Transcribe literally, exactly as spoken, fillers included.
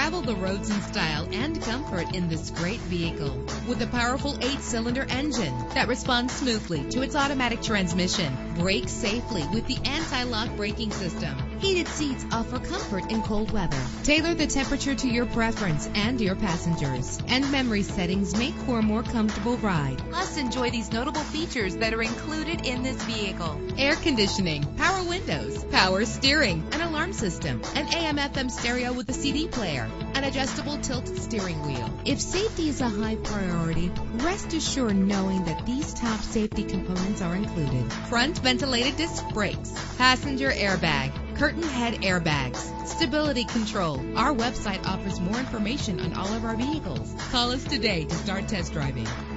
Travel the roads in style and comfort in this great vehicle with a powerful eight-cylinder engine that responds smoothly to its automatic transmission. Brake safely with the anti-lock braking system. Heated seats offer comfort in cold weather. Tailor the temperature to your preference and your passengers. And memory settings make for a more comfortable ride. Plus, enjoy these notable features that are included in this vehicle: air conditioning, power windows, power steering, an alarm system, an A M F M stereo with a C D player, an adjustable tilt steering wheel. If safety is a high priority, rest assured knowing that these top safety components are included: front ventilated disc brakes, passenger airbag, curtain head airbags, stability control. Our website offers more information on all of our vehicles. Call us today to start test driving.